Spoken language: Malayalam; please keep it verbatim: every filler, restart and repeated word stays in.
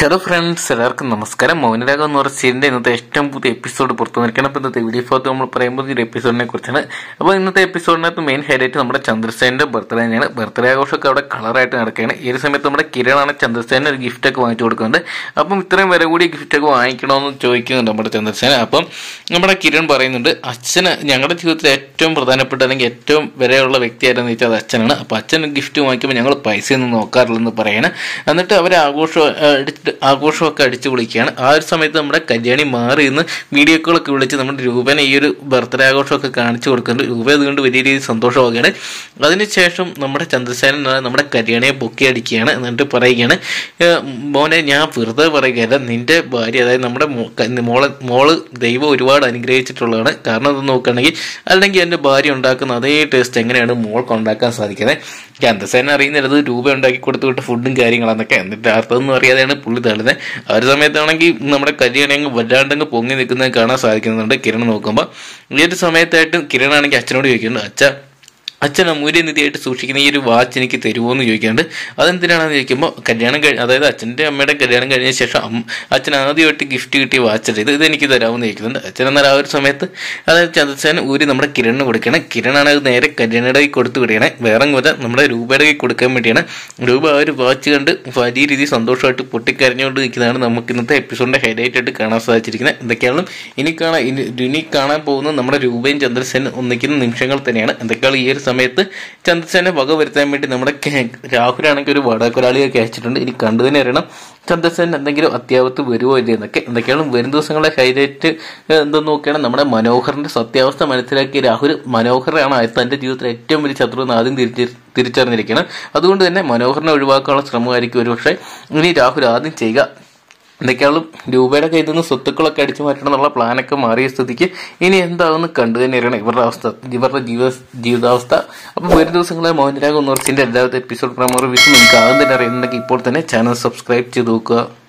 ഹലോ ഫ്രണ്ട്സ്, എല്ലാവർക്കും നമസ്കാരം. മൗനരാഗം എന്ന് പറഞ്ഞ സീരിയലിന്റെ ഇന്നത്തെ ഏറ്റവും പുതിയ എപ്പിസോഡ് പുറത്തു വന്നിരിക്കണം. അപ്പോൾ ഇന്നത്തെ വീഡിയോ ഭാഗത്ത് നമ്മൾ പറയുമ്പോൾ ഒരു എപ്പിസോഡിനെ കുറിച്ചാണ്. അപ്പോൾ ഇന്നത്തെ എപ്പിസോഡിനകത്ത് മെയിൻ ഹൈലൈറ്റ് നമ്മുടെ ചന്ദ്രസേനന്റെ ബർത്ത്ഡേ തന്നെയാണ്. ബർത്ത്ഡേ ആഘോഷമൊക്കെ അവിടെ കളറായിട്ട് നടക്കുകയാണ്. ഈ ഒരു സമയത്ത് നമ്മുടെ കിരണാണ് ചന്ദ്രസേന ഒരു ഗിഫ്റ്റൊക്കെ വാങ്ങിച്ചു കൊടുക്കുന്നുണ്ട്. അപ്പം ഇത്രയും വില കൂടി ഗിഫ്റ്റൊക്കെ വാങ്ങിക്കണമെന്ന് ചോദിക്കുന്നുണ്ട് നമ്മുടെ ചന്ദ്രസേന. അപ്പം നമ്മുടെ കിരൺ പറയുന്നുണ്ട്, അച്ഛന് ഞങ്ങളുടെ ജീവിതത്തിൽ ഏറ്റവും പ്രധാനപ്പെട്ട അല്ലെങ്കിൽ ഏറ്റവും വിലയുള്ള വ്യക്തിയായിരുന്നു വെച്ചാൽ അത് അച്ഛനാണ്. അപ്പോൾ അച്ഛൻ ഗിഫ്റ്റ് വാങ്ങിക്കുമ്പോൾ ഞങ്ങൾ പൈസയൊന്നും നോക്കാറില്ലെന്ന് പറയാണ്. എന്നിട്ട് അവർ ആഘോഷം ആഘോഷമൊക്കെ അടിച്ചു പൊളിക്കുകയാണ്. ആ ഒരു സമയത്ത് നമ്മുടെ കല്യാണി മാറി നിന്ന് വീഡിയോ കോളൊക്കെ വിളിച്ച് നമ്മുടെ രൂപനെ ഈ ഒരു ബർത്ത്ഡേ ആഘോഷമൊക്കെ കാണിച്ചു കൊടുക്കുന്നുണ്ട്. രൂപ അതുകൊണ്ട് വലിയ രീതിയിൽ സന്തോഷമാവുകയാണ്. അതിനുശേഷം നമ്മുടെ ചന്ദ്രസേനൻ നമ്മുടെ കല്യാണിയെ പൊക്കി അടിക്കുകയാണ്. എന്നിട്ട് പറയുകയാണ്, മോനെ ഞാൻ വെറുതെ പറയുകയല്ല, നിന്റെ ഭാര്യ അതായത് നമ്മുടെ മോളെ മോള് ദൈവം ഒരുപാട് അനുഗ്രഹിച്ചിട്ടുള്ളതാണ്. കാരണം അത് നോക്കുകയാണെങ്കിൽ അല്ലെങ്കിൽ എൻ്റെ ഭാര്യ ഉണ്ടാക്കുന്ന അതേ ടേസ്റ്റ് എങ്ങനെയാണ് മോൾക്ക് ഉണ്ടാക്കാൻ സാധിക്കുന്നത്. ചന്ദ്രസേന അറിയുന്നത് രൂപ ഉണ്ടാക്കി കൊടുത്തു വിട്ട ഫുഡും കാര്യങ്ങളാന്നൊക്കെ. എന്നിട്ട് അർത്ഥമൊന്നും അറിയാതെയാണ് പുള്ളി തള്ളുന്നത്. ആ ഒരു സമയത്താണെങ്കിൽ നമ്മുടെ കല്യാണി അങ്ങ് വല്ലാണ്ടങ്ങ് പൊങ്ങി നിൽക്കുന്നത് കാണാൻ സാധിക്കുന്നുണ്ട് കിരൺ നോക്കുമ്പോൾ. ഈ ഒരു സമയത്തായിട്ട് കിരണാണെങ്കിൽ അച്ഛനോട് ചോദിക്കുന്നുണ്ട്, അച്ഛ അച്ഛൻ അമൂല്യനിധിയായിട്ട് സൂക്ഷിക്കുന്ന ഈ ഒരു വാച്ച് എനിക്ക് തരുമോ എന്ന് ചോദിക്കാണ്ട്. അതെന്തിനാണെന്ന് ചോദിക്കുമ്പോൾ കല്യാണം കഴി അതായത് അച്ഛൻ്റെ അമ്മയുടെ കല്യാണം കഴിഞ്ഞ ശേഷം അച്ഛൻ ആദ്യമായിട്ട് ഗിഫ്റ്റ് കിട്ടിയ വാച്ചല്ലേ ഇത്, ഇതെനിക്ക് തരാമെന്ന് ചോദിക്കുന്നുണ്ട്. അച്ഛൻ എന്നാൽ ആ ഒരു സമയത്ത് അതായത് ചന്ദ്രസേന ഊരി നമ്മുടെ കിരണിന് കൊടുക്കുകയാണ്. കിരണാണ് അത് നേരെ കല്യാണിയുടെ കൈ കൊടുത്തു വിടുകയാണ്. വേറെ പോലെ നമ്മുടെ രൂപയുടെ കൈ കൊടുക്കാൻ വേണ്ടിയാണ്. രൂപ ആ ഒരു വാച്ച് കണ്ട് വലിയ രീതിയിൽ സന്തോഷമായിട്ട് പൊട്ടിക്കരഞ്ഞുകൊണ്ട് നിൽക്കുന്നതാണ് നമുക്ക് ഇന്നത്തെ എപ്പിസോഡിൻ്റെ ഹൈലൈറ്റ് ആയിട്ട് കാണാൻ സാധിച്ചിരിക്കുന്നത്. എന്തൊക്കെയാണ് ഇനി കാണാൻ ഇനി കാണാൻ പോകുന്നത് നമ്മുടെ രൂപയും ചന്ദ്രസേന ഒന്നിക്കുന്ന നിമിഷങ്ങൾ തന്നെയാണ്. എന്തൊക്കെയാണ് ഈ ഒരു സമയത്ത് ചന്ദ്രസേനെ വക വരുത്താൻ വേണ്ടി നമ്മുടെ രാഹുലാണെങ്കിൽ ഒരു വടക്കൊരാളിയൊക്കെ അയച്ചിട്ടുണ്ട്. ഇനി കണ്ടു തന്നെ അറിയണം ചന്ദ്രസേന എന്തെങ്കിലും അത്യാവത്ത് വരുമോ ഇല്ല എന്നൊക്കെ. എന്തൊക്കെയാണ് വരും ദിവസങ്ങളെ ഹൈലൈറ്റ് എന്തെന്ന് നോക്കിയാണ് നമ്മുടെ മനോഹറിന്റെ സത്യാവസ്ഥ മനസ്സിലാക്കിയ രാഹുൽ മനോഹറാണ് തന്റെ ജീവിതത്തിൽ ഏറ്റവും വലിയ ശത്രു എന്ന് ആദ്യം തിരിച്ച് തിരിച്ചറിഞ്ഞിരിക്കണം. അതുകൊണ്ട് തന്നെ മനോഹറിനെ ഒഴിവാക്കാനുള്ള ശ്രമമായിരിക്കും ഒരുപക്ഷെ ഇനി രാഹുൽ ആദ്യം ചെയ്യുക. എന്തൊക്കെയാണ് രൂപയുടെ കയ്യിൽ നിന്ന് സ്വത്തുക്കളൊക്കെ അടിച്ചു മാറ്റണം എന്നുള്ള പ്ലാനൊക്കെ മാറിയ സ്ഥിതിക്ക് ഇനി എന്താണെന്ന് കണ്ടു തന്നെ അറിയണം ഇവരുടെ അവസ്ഥ, ഇവരുടെ ജീവിത ജീവിതാവസ്ഥ. അപ്പോൾ വരും ദിവസങ്ങളെ മൗനരാഗം ഒന്നോർച്ചിന്റെ എല്ലാവരുടെ എപ്പിസോഡ് പ്രമോ റിവ്യൂസ് നിങ്ങൾക്ക് ആദ്യം തന്നെ അറിയുന്നുണ്ടെങ്കിൽ ഇപ്പോൾ തന്നെ ചാനൽ സബ്സ്ക്രൈബ് ചെയ്ത് നോക്കുക.